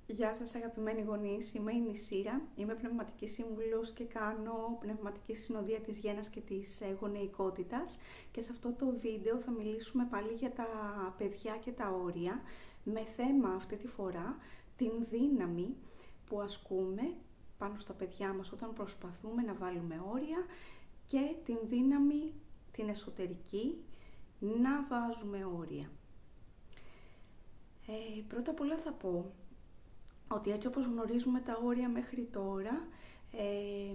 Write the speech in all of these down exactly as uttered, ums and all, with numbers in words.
Γεια σας αγαπημένοι γονείς, είμαι η Νησίρα, είμαι πνευματική σύμβουλος και κάνω πνευματική συνοδεία της γέννας και της γονεϊκότητας και σε αυτό το βίντεο θα μιλήσουμε πάλι για τα παιδιά και τα όρια με θέμα αυτή τη φορά την δύναμη που ασκούμε πάνω στα παιδιά μας όταν προσπαθούμε να βάλουμε όρια και την δύναμη την εσωτερική να βάζουμε όρια. Ε, πρώτα απ' όλα θα πω ότι έτσι όπως γνωρίζουμε τα όρια μέχρι τώρα, ε,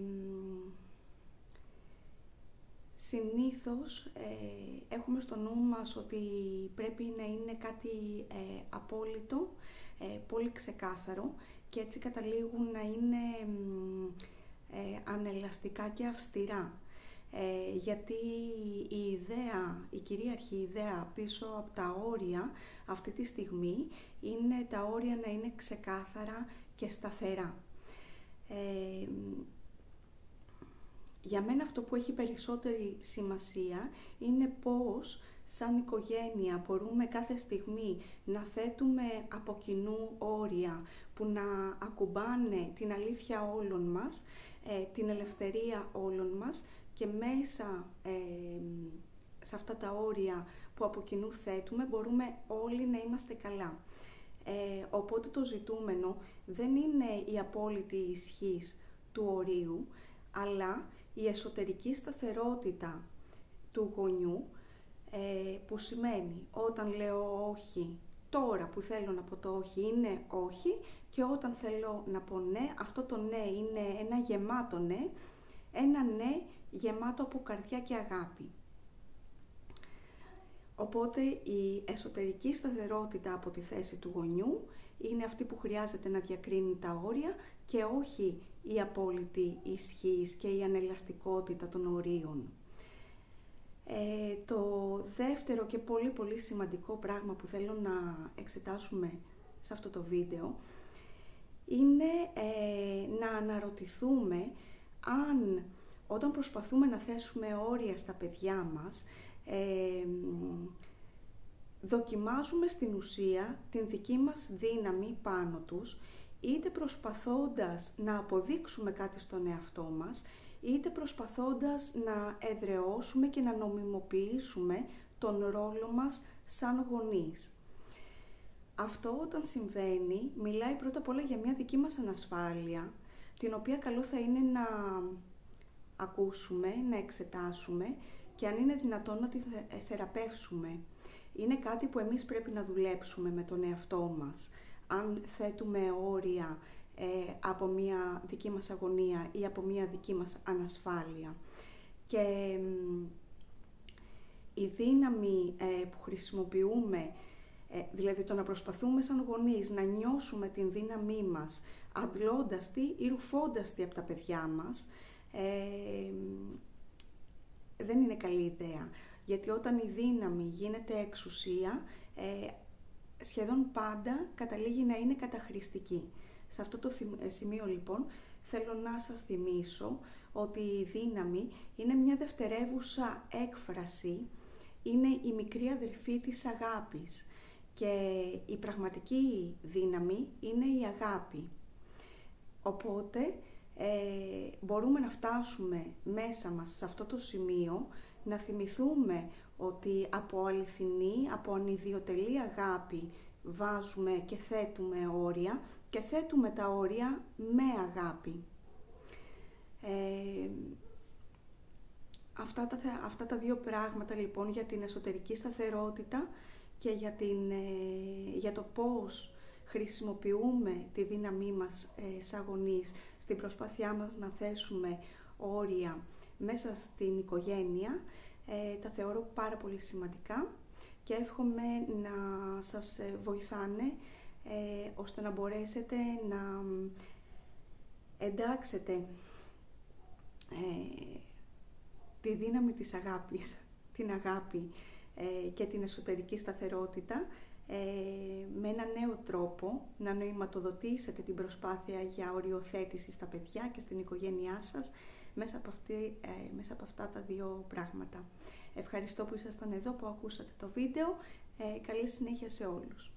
συνήθως ε, έχουμε στο νου μας ότι πρέπει να είναι κάτι ε, απόλυτο, ε, πολύ ξεκάθαρο και έτσι καταλήγουν να είναι ε, ανελαστικά και αυστηρά. Ε, γιατί η ιδέα, η κυρίαρχη ιδέα πίσω από τα όρια αυτή τη στιγμή είναι τα όρια να είναι ξεκάθαρα και σταθερά. Ε, για μένα αυτό που έχει περισσότερη σημασία είναι πώς σαν οικογένεια μπορούμε κάθε στιγμή να θέτουμε από κοινού όρια που να ακουμπάνε την αλήθεια όλων μας, ε, την ελευθερία όλων μας και μέσα ε, σε αυτά τα όρια που από κοινού θέτουμε μπορούμε όλοι να είμαστε καλά. Ε, οπότε το ζητούμενο δεν είναι η απόλυτη ισχύς του ορίου, αλλά η εσωτερική σταθερότητα του γονιού, ε, που σημαίνει όταν λέω όχι, τώρα που θέλω να πω το όχι είναι όχι και όταν θέλω να πω ναι, αυτό το ναι είναι ένα γεμάτο ναι, ένα ναι γεμάτο από καρδιά και αγάπη. Οπότε η εσωτερική σταθερότητα από τη θέση του γονιού είναι αυτή που χρειάζεται να διακρίνει τα όρια και όχι η απόλυτη ισχύς και η ανελαστικότητα των ορίων. Ε, το δεύτερο και πολύ πολύ σημαντικό πράγμα που θέλω να εξετάσουμε σε αυτό το βίντεο είναι ε, να αναρωτηθούμε αν όταν προσπαθούμε να θέσουμε όρια στα παιδιά μας, ε, δοκιμάζουμε στην ουσία την δική μας δύναμη πάνω τους, είτε προσπαθώντας να αποδείξουμε κάτι στον εαυτό μας, είτε προσπαθώντας να εδραιώσουμε και να νομιμοποιήσουμε τον ρόλο μας σαν γονείς. Αυτό όταν συμβαίνει, μιλάει πρώτα απ' όλα για μια δική μας ανασφάλεια, την οποία καλό θα είναι να ακούσουμε, να εξετάσουμε και αν είναι δυνατόν να τη θεραπεύσουμε. Είναι κάτι που εμείς πρέπει να δουλέψουμε με τον εαυτό μας. Αν θέτουμε όρια ε, από μια δική μας αγωνία ή από μια δική μας ανασφάλεια. Και ε, η δύναμη ε, που χρησιμοποιούμε, ε, δηλαδή το να προσπαθούμε σαν γονείς να νιώσουμε την δύναμή μας αντλώντας τη ή ρουφώντας τη από τα παιδιά μας, Ε, δεν είναι καλή ιδέα, γιατί όταν η δύναμη γίνεται εξουσία, ε, σχεδόν πάντα καταλήγει να είναι καταχρηστική. Σε αυτό το σημείο λοιπόν θέλω να σας θυμίσω ότι η δύναμη είναι μια δευτερεύουσα έκφραση, είναι η μικρή αδερφή της αγάπης και η πραγματική δύναμη είναι η αγάπη. Οπότε Ε, μπορούμε να φτάσουμε μέσα μας σε αυτό το σημείο, να θυμηθούμε ότι από αληθινή, από ανιδιοτελή αγάπη βάζουμε και θέτουμε όρια και θέτουμε τα όρια με αγάπη. Ε, αυτά, τα, αυτά τα δύο πράγματα λοιπόν για την εσωτερική σταθερότητα και για, την, ε, για το πώς χρησιμοποιούμε τη δύναμή μας ε, σαν γονείς στην προσπάθειά μας να θέσουμε όρια μέσα στην οικογένεια, ε, τα θεωρώ πάρα πολύ σημαντικά και εύχομαι να σας βοηθάνε ε, ώστε να μπορέσετε να εντάξετε ε, τη δύναμη της αγάπης, την αγάπη ε, και την εσωτερική σταθερότητα Ε, με ένα νέο τρόπο να νοηματοδοτήσετε την προσπάθεια για οριοθέτηση στα παιδιά και στην οικογένειά σας μέσα από, αυτή, ε, μέσα από αυτά τα δύο πράγματα. Ευχαριστώ που ήσασταν εδώ, που ακούσατε το βίντεο. Ε, καλή συνέχεια σε όλους.